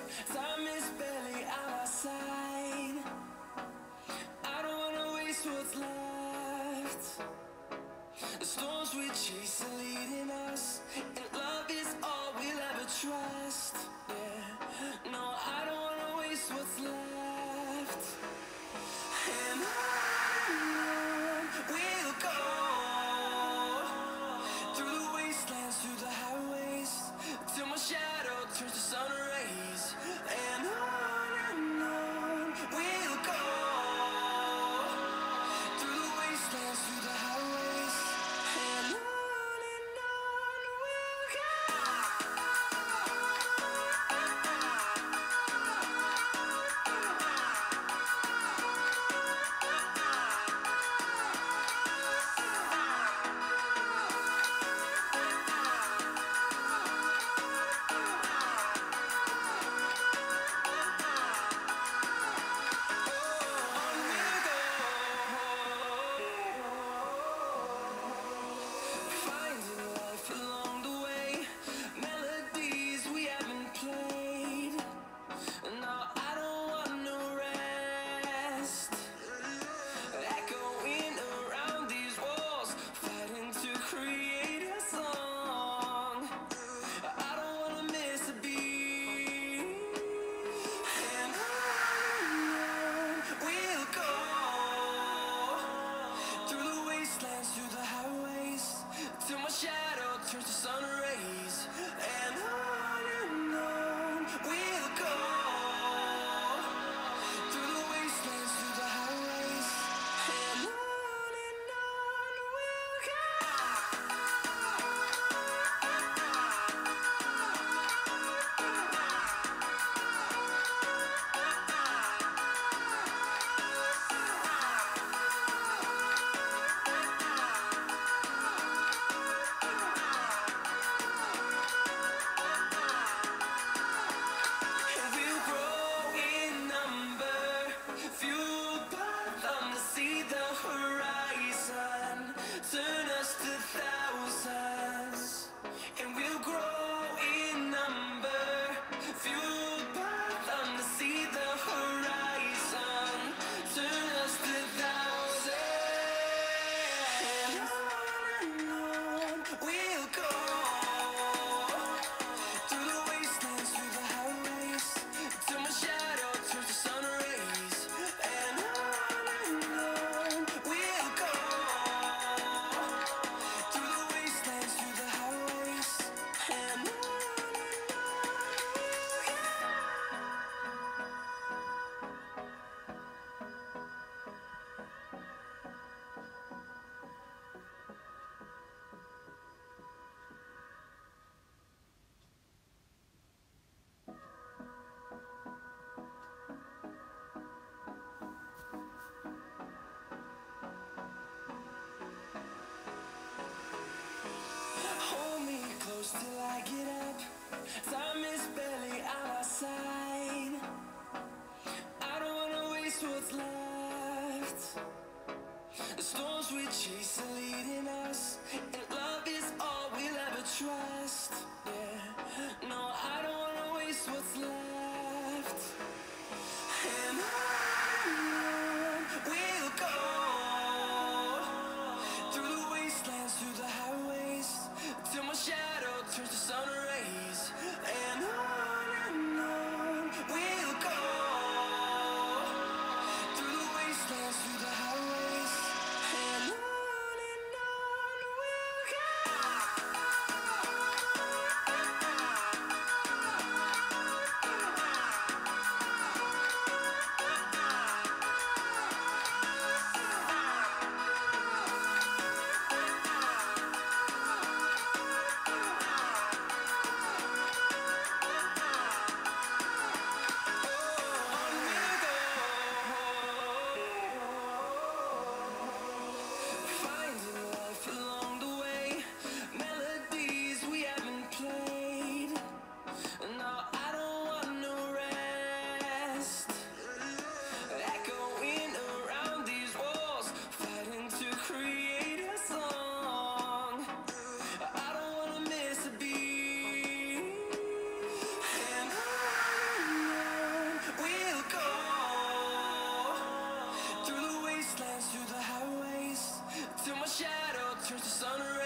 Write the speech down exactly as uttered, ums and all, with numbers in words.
Time is barely on our side. I don't wanna waste what's left. The storms we chase are leading us, and love is all we'll ever trust. Yeah, no, I don't wanna waste what's left. And on we'll go, through the wastelands, through the highways, till my shadow turns to sun rays. And on and on we'll go, through the wastelands, through the highways. And on and on we'll go. Finding life along the way, melodies we haven't played. No, I don't want no rest. Echoing around these walls, fighting to create a song. I don't wanna miss a beat. And on we'll go, through the wastelands, through the highways, till my shadow turns to sun rays. And on and on we'll go, through the wastelands, through the highways. And on and on we'll go. And we'll grow in number, fueled by them to see the horizon, turn us to thousands. And we'll grow in number, fueled by them to see the horizon, turn us to thousands. And on and on we'll go, through the wastelands, through the highways, till my shadow turns to sun rays. And on and on we'll go, through the wastelands, through the highways. And on and on hold me close till I get up. Time is barely on our side. I don't wanna waste what's left. The storms we chase are leading us, and love is all we'll ever trust. Yeah, no, I don't wanna waste what's left. And on we'll go, through the wastelands, through the highways, till my shadow turns to sun rays. And on and on we'll go, through the wastelands, through the highways. And on and on we'll go. turns to sun